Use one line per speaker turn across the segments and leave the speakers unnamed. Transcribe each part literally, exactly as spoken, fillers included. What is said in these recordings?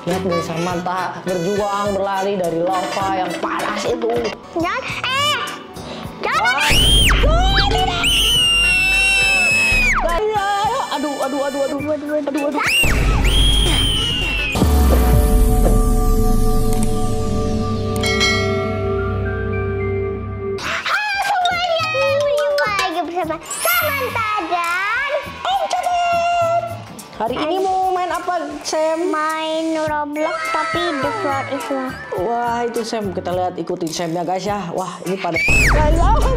Lihat guys, Samantha berjuang berlari dari lava yang panas itu.
Jangan, eh, jangan.
Aduh, aduh, aduh, aduh, aduh, aduh, aduh.
Halo semuanya, berjumpa lagi bersama Samantha dan Om Cepot.
Hari ini mau main apa, Sam?
Main Roblox tapi The Floor is Lava.
Wah, itu Sam. Kita lihat ikutin Sam ya guys ya. Wah, ini pada kayak apa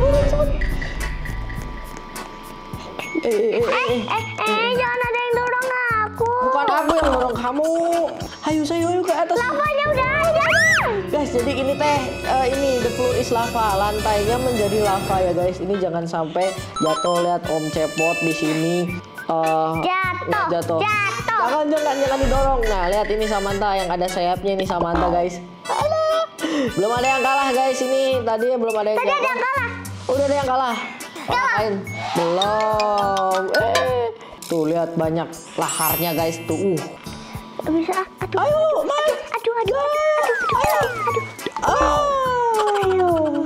Eh, eh, eh,
Eh, eh, eh, jangan ada yang dorong aku.
bukan aku yang dorong kamu. Ayo, saya ayo ke atas.
Lavanya udah ada.
Guys, jadi ini teh eh, ini the floor is lava, lantainya menjadi lava ya guys. Ini jangan sampai jatuh. Lihat Om Cepot di sini. eh,
Jatuh,
jatuh.
jatuh.
Jangan, jangan, jangan didorong. Nah, lihat ini Samantha yang ada sayapnya ini Samantha guys. Aduh. Belum ada yang kalah guys ini. Tadi belum ada yang
Tadi ada
jatuh.
yang kalah.
Udah ada yang kalah. Orang lain belum. Eh, tuh lihat banyak laharnya guys tuh. Uh.
Gak bisa. Aduh.
Ayo, main.
Aduh, aduh, aduh, aduh, aduh.
Oh.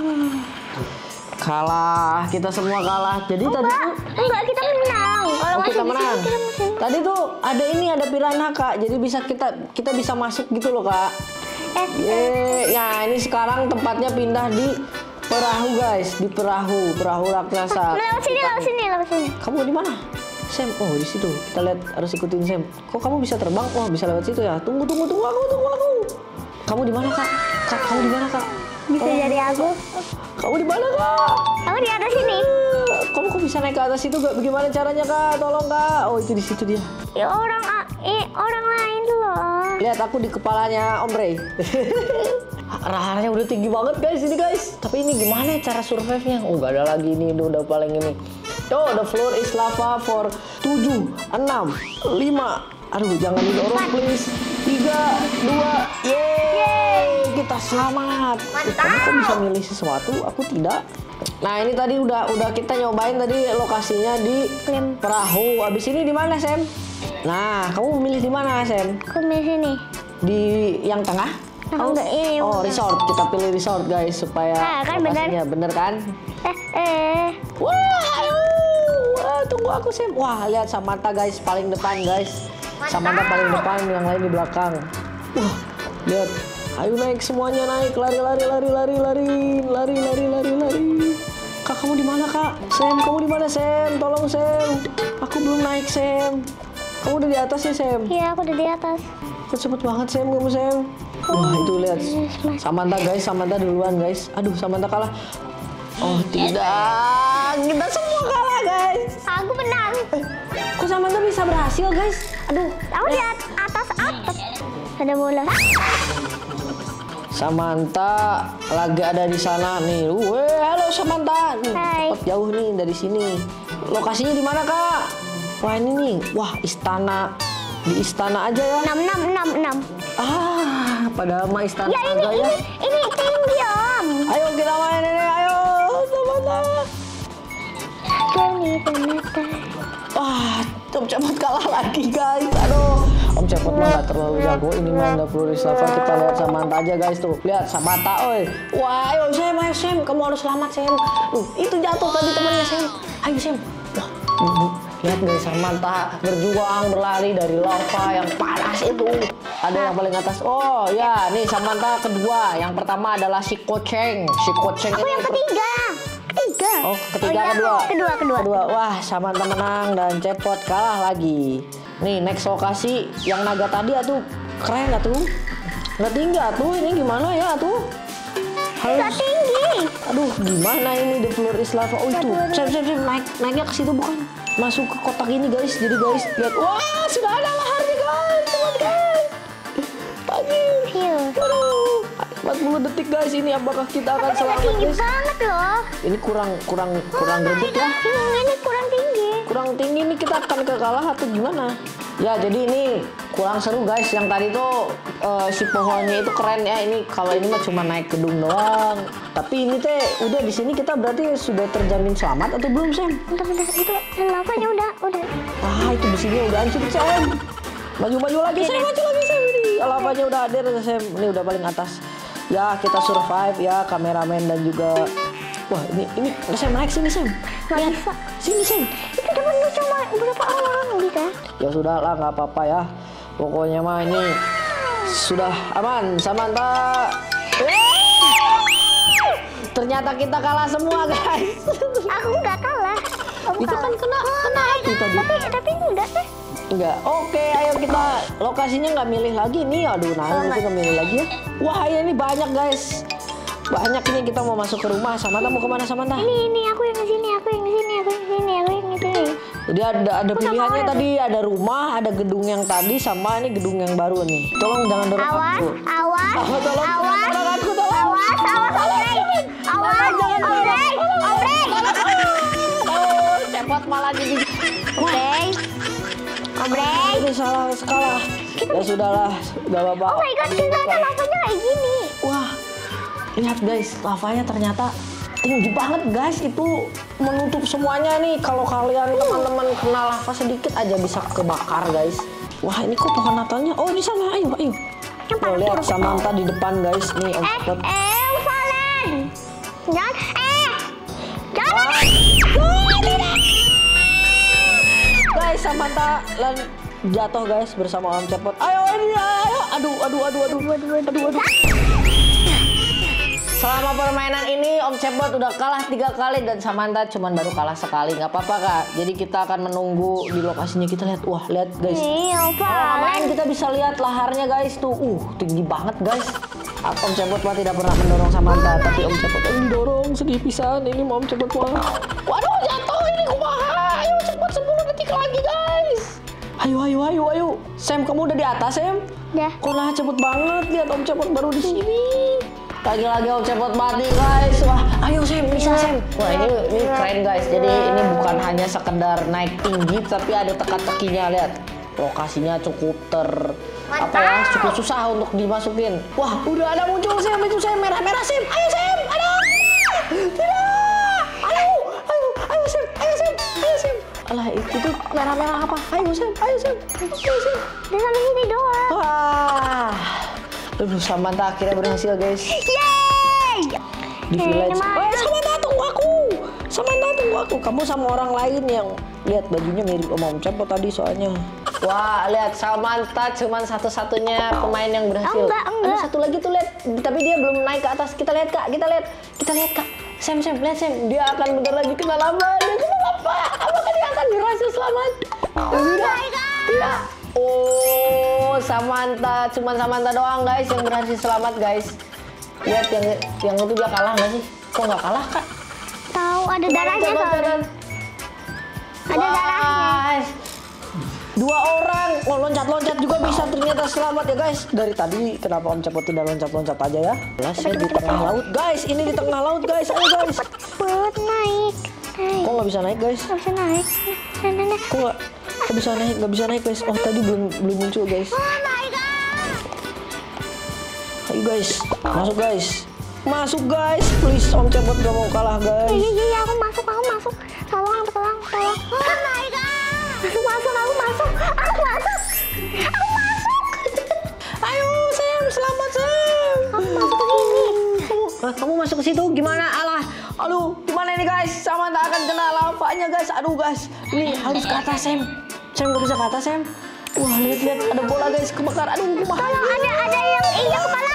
Kalah, kita semua kalah. Jadi tadi
Enggak,
tuh
enggak kita menang. Kalau
oh,
masih
kita
di sini,
menang.
kita masih.
Tadi tuh ada ini ada piranha kak. Jadi bisa kita kita bisa masuk gitu loh kak.
Eh,
Yeay, ya ini sekarang tempatnya pindah di perahu guys, di perahu, perahu raksasa.
lewat sini, lewat sini, lewat sini.
Kamu di mana? Sam, oh di situ. Kita lihat harus ikutin Sam. Kok kamu bisa terbang? Oh bisa lewat situ ya. Tunggu, tunggu, tunggu aku, tunggu aku. Kamu di mana kak? Kak, kamu di mana kak?
Bisa jadi aku.
Kamu di mana kak?
Aku di atas sini.
Kamu kok bisa naik ke atas itu gak? Bagaimana caranya kak? Tolong kak. Oh itu di situ dia.
Ya orang, eh, orang lain loh.
Lihat aku di kepalanya Om Ray. Raharnya udah tinggi banget guys ini guys. Tapi ini gimana cara survive-nya? Oh gak ada lagi ini, udah, udah paling ini. Oh the floor is lava for tujuh, enam, lima. Aduh jangan didorong please. tiga, dua, yeay. Kita selamat. Eh, kamu kok bisa milih sesuatu? Aku tidak. Nah ini tadi udah udah kita nyobain tadi lokasinya di perahu. Abis ini di mana Sam? Nah kamu memilih di mana Sam?
Aku di sini.
Di yang tengah?
Aku enggak ini.
Oh resort, kita pilih resort guys supaya
Nah, kan bener.
lokasinya bener kan?
Eh, eh.
Wah, ayo. Wah, tunggu aku Sam. Wah, lihat Samantha guys paling depan guys. Samantha paling depan, yang lain di belakang. Wah, lihat. Ayo naik semuanya naik, lari lari lari lari lari lari lari lari lari. Kak kamu di mana kak? Sam, kamu di mana Sam? Tolong Sam. Aku belum naik Sam. Kamu udah di atas ya Sam?
Iya, aku udah di atas.
Kok cepet banget Sam, kamu Sam. Wah itu lihat. Samantha guys, Samantha duluan guys. Aduh Samantha kalah. Oh tidak, kita semua kalah guys.
Aku menang.
Eh, kok Samantha bisa berhasil guys? Aduh,
Aku di atas atas. Ada bola.
Samantha lagi ada di sana nih. Weh, halo Samantha. Nih,
Hai.
cepet jauh nih dari sini. Lokasinya di mana kak? Wah ini nih, wah istana. Di istana aja ya.
Enam, enam, enam, enam.
Ah, padahal mah istana
Ya ini,
naga ya.
ini, ini tinggi om.
Ayo kita main ini, ayo Samantha.
Kali penata.
Wah, Om Cepot kalah lagi guys. Aduh, Om Cepot mah gak terlalu jago. Ini main The Floor is Lava. Kita lihat Samantha aja guys tuh. Lihat Samantha, oi. Wah, ayo Sam, ayo Sam. Kamu harus selamat Sam. Uh, itu jatuh tadi temannya Sam. Ayo Sam. Wah, uh, lihat guys Samantha berjuang berlari dari lava yang panas itu. Ada yang paling atas. Oh ya, nih Samantha kedua. Yang pertama adalah si Koceng. Si Koceng
Aku
ini.
yang ketiga. Ketiga.
Oh, ketiga,
iya.
kedua.
Kedua, kedua.
Kedua. Wah, Samantha menang dan Cepot kalah lagi. Nih, next lokasi yang naga tadi atuh. Keren atuh. Nggak tinggi atuh. Ini gimana ya atuh?
Nggak tinggi.
Aduh, gimana ini The Floor is Lava? Oh, itu. Sam, Sam, Sam. Naik, naiknya ke situ bukan? Masuk ke kotak ini guys. Jadi guys, lihat. Wah, sudah ada laharnya guys. Teman guys. Pagi.
Hiu.
Aduh. empat puluh detik guys, ini apakah kita akan selamat
Tinggi
guys?
banget loh.
Ini kurang kurang kurang greget ya.
Hmm, ini kurang tinggi.
Kurang tinggi nih, kita akan kekalah atau gimana? Ya jadi ini kurang seru guys. Yang tadi tuh uh, si pohonnya itu keren ya. Ini kalau ini mah cuma naik gedung doang. Tapi ini teh udah di sini kita berarti sudah terjamin selamat atau belum Sam?
Bentar, bentar. Itu lavanya udah, udah.
Wah itu besinya udah hancur Sam. Maju-maju lagi Sam, maju lagi Sam. Ini lavanya duanya udah hadir Sam. Ini udah paling atas. Ya kita survive ya, kameramen dan juga. Wah ini ini Sam naik sini Sam.
Nggak bisa.
Sini Sam.
Itu depannya cuma berapa orang bisa?
Ya sudah lah, nggak apa-apa ya. Pokoknya mah ini sudah aman. Samantha. Ternyata kita kalah semua guys.
Aku nggak kalah. Aku
Itu kan
kalah.
kena kena aku tadi.
Tapi tapi enggak deh.
Enggak. Oke, ayo kita lokasinya nggak milih lagi nih. Aduh, nah itu nggak milih lagi ya. Wah ini banyak guys. Banyak ini kita mau masuk ke rumah. Samantha mau kemana Samantha?
Ini ini aku yang di sini, aku yang di sini, aku yang di sini, aku yang di sini.
Jadi ada ada pilihannya tadi, ada rumah, ada gedung yang tadi sama ini gedung yang baru nih. Tolong jangan dorong
Awas,
aku.
awas,
Oh, tolong,
awas,
jangan dorong aku, tolong.
awas, awas, ombreng, awas, ombreng, ombreng,
Oh, cepet malah jadi.
ombreng, ombreng.
Ini salah skala. Ya sudahlah, udah apa-apa.
Oh my god, ternyata lavanya kayak gini.
Wah, lihat guys, lavanya ternyata tinggi banget guys. Itu menutup semuanya nih. Kalau kalian teman-teman kena lava sedikit aja bisa kebakar guys. Wah ini kok pohon Natalnya? Oh di sana, ayo ayo. Oh, lihat Samantha di depan guys. Nih Om
Eh,
Cepet.
eh, Valen. Jangan, eh, jangan.
Guys, Samantha lan jatuh guys bersama Om Cepet. Ayo ini ayo. Aduh aduh aduh aduh aduh aduh aduh. Selama permainan ini Om Cepet udah kalah tiga kali dan Samantha cuman baru kalah sekali. Nggak apa-apa kak. Jadi kita akan menunggu di lokasinya. Kita lihat. Wah lihat guys.
Iya,
Kalau main
Valen.
kita bisa lihat laharnya guys tuh. Uh tinggi banget guys. Om Cepet mah tidak pernah mendorong Samantha, tapi Om Cepet eh, mendorong sedih pisan. Ini mau Om Cepet mah. Waduh jatuh ini kumaha. Ayo cepet sepuluh detik lagi guys. Ayo ayo ayo ayo. Sam kamu udah di atas Sam?
Dah.
Kok lah cepet banget. Lihat Om Cepet baru di sini. Lagi-lagi Om Cepet mati guys. Wah, ayo Sam, bisa Sam. Wah, ini ini keren guys. Jadi ini bukan hanya sekedar naik tinggi tapi ada teka-tekinya, lihat. Lokasinya cukup ter apa ya? Cukup susah untuk dimasukin. Wah, udah ada muncul Sam, itu Sam merah-merah Sam. Ayo Sam, ada. Tidak. Ayo, ayo, ayo Sam, ayo Sam, ayo Sam. Alah, itu merah-merah apa? Ayo Sam, ayo Sam. Ayo Sam.
Dia sampai sini doang.
Wah. Aduh, Samantha akhirnya berhasil guys.
Yeay.
Di village.
Ini mana?
Eh, Samantha tunggu aku. Samantha tunggu aku. Kamu sama orang lain yang lihat bajunya mirip sama Om Cepet tadi soalnya. Wah, lihat Samantha cuman satu-satunya pemain yang berhasil.
Enggak, enggak.
Ada satu lagi tuh lihat, tapi dia belum naik ke atas. Kita lihat Kak, kita lihat. Kita lihat Kak. Sam, Sam, lihat Sam. Dia akan bentar lagi kena lava. Dia kena lava. Apakah dia akan berhasil selamat?
Oh my god.
Tidak. Oh, Samantha, cuman Samantha doang guys yang berhasil selamat guys. Lihat yang yang itu dia kalah nggak sih? Kok nggak kalah Kak?
Tahu ada darahnya soalnya. Ada darahnya.
Guys, dua orang oh, loncat-loncat juga bisa ternyata selamat ya guys. Dari tadi kenapa Om Cepet tidak loncat-loncat aja ya? Jelas ya di tengah laut guys. Ini di tengah laut guys. Ayo guys.
Cepet naik. Naik.
Kok nggak bisa naik guys?
Nggak bisa naik. Nah, nah, nah.
Kok nggak nggak bisa naik? Nggak bisa naik guys. Oh tadi belum belum muncul guys.
Oh my god.
Ayo guys, masuk guys. Masuk guys, please Om Cepet gak mau kalah guys.
Iya iya iya, aku masuk, aku masuk. Tolong, tolong, tolong. Oh my god. Masuk, masuk, aku masuk. Aku masuk. Aku masuk.
Ayo Sam, selamat Sam.
Aku masuk ke sini.
Kamu, ah, kamu masuk ke situ gimana? Alah, aduh, gimana ini guys? Samantha akan kena lavanya guys. Aduh guys, ini harus ke atas Sam. Sam gak bisa ke atas Sam. Wah lihat lihat ada bola guys kebakar. Aduh, kumaha.
Tolong, ada ada yang iya kepala.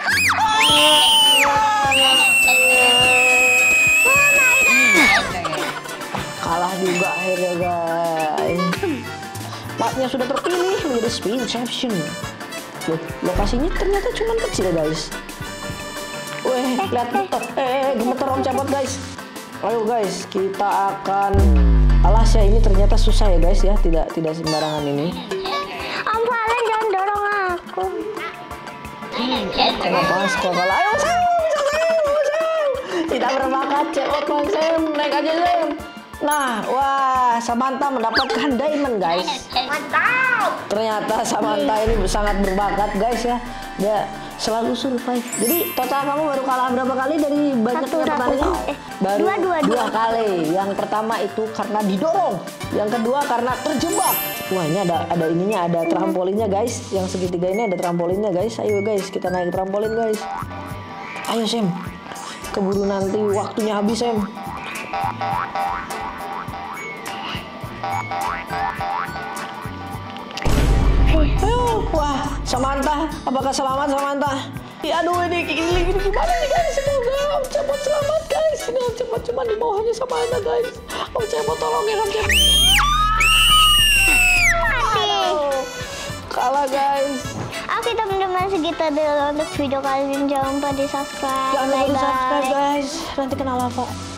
Oh my god.
Kalah juga akhirnya guys. Partnya sudah terpilih menjadi Spinception. Loh, lokasinya ternyata cuma kecil guys. Weh, lihat eh, eh, gemeter Om Cepet guys. Ayo guys, kita akan alas ya ini ternyata susah ya guys ya, tidak tidak sembarangan ini.
Om Valen jangan dorong aku.
Kenapa sekolah kalah? Ayo Sam, bisa Sam, Sam. Tidak berbakat, cepet Bang Sam, naik aja Sam. Nah, wah, Samantha mendapatkan diamond guys.
Mantap.
Ternyata Samantha ini sangat berbakat guys ya. Dia selalu survive. Jadi total kamu baru kalah berapa kali dari banyaknya
Satu, satu.
pertandingan?
Eh,
Baru
dua, dua,
dua
dua.
kali. Yang pertama itu karena didorong, yang kedua karena terjebak. Wah ini ada ada ininya, ada trampolinnya guys. Yang segitiga ini ada trampolinnya guys. Ayo guys, kita naik trampolin guys. Ayo Sam, keburu nanti waktunya habis Sam. Ayo, wah, Samantha, apakah selamat Samantha? Ya, aduh ini, ini, ini gimana nih guys? Semoga Om Cebot selamat guys. Ini Om Cebot cuma di bawahnya Samantha guys. Om Cebot tolongin Om Cebot. Aduh, kalah guys.
Oke teman-teman, segitu dulu untuk video kali ini. Jangan lupa di subscribe.
Jangan lupa
Bye,
di subscribe
bye.
guys. Nanti kena lava.